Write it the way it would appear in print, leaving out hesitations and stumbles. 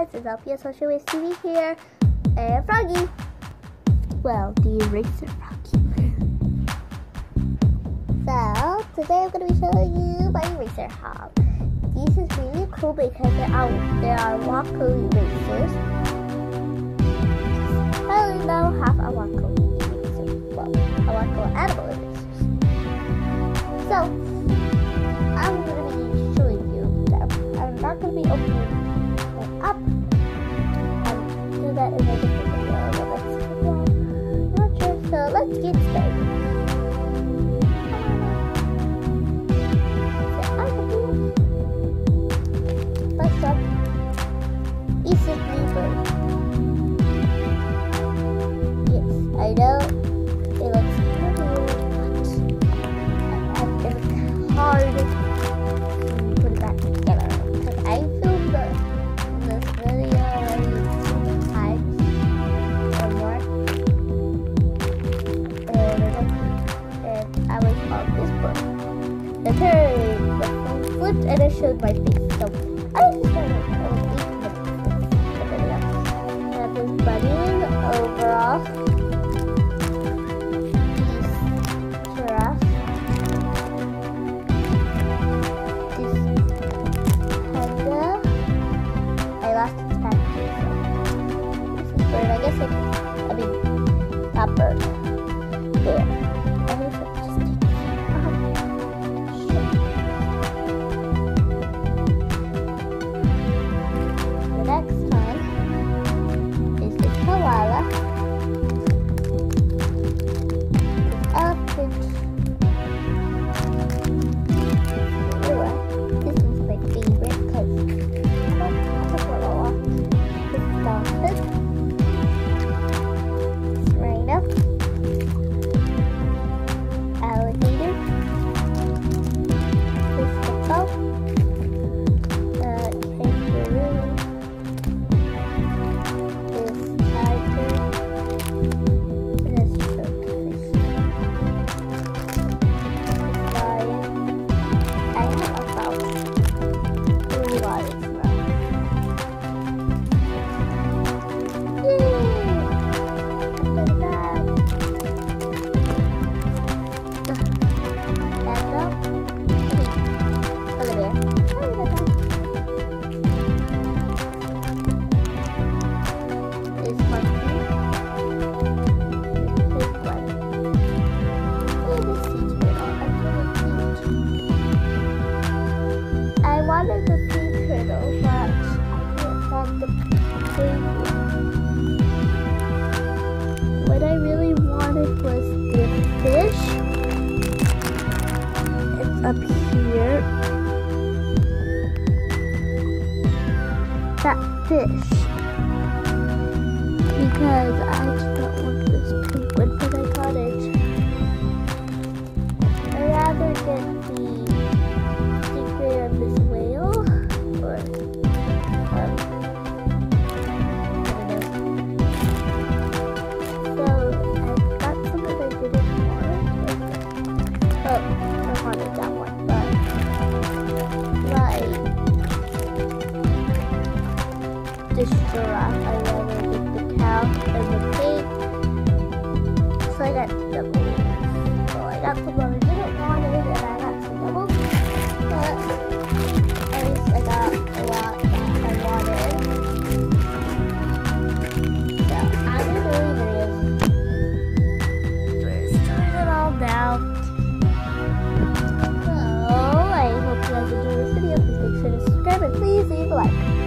it's Alpia Social Waste TV here, and Froggy. Well, the eraser Froggy. So, today I'm going to be showing you my eraser haul. This is really cool because there are Waco erasers. I only now have a Waco eraser. Well, a Waco animal erasers. So, I'm going to be showing you them. I'm not going to be opening them up. I'll do that in a different video. I'm not sure. So, let's get started. First up, this is Bluebird. Yes, I know it looks kind of weird, but it's hard to put it back together because I filmed this video already 2 times or more, and I was on this book. The phone flipped and it showed my face. So I just started the video. I have this bunny overall. This giraffe. This panda. I lost its package. So this is bird. I guess I mean, not bird. There. I think it's just what I really wanted was this fish. It's up here. That fish. Because I just don't want this penguin for my cottage. I'd rather get the secret of this whale. Or this giraffe, I rather get the cow and the pig. So I got double. So I got the one I didn't want it, and I got some doubles. But at least I got a lot that I wanted. So I'm gonna do we're doing it all now. So I hope you guys enjoyed this video. Please make sure to subscribe and please leave a like.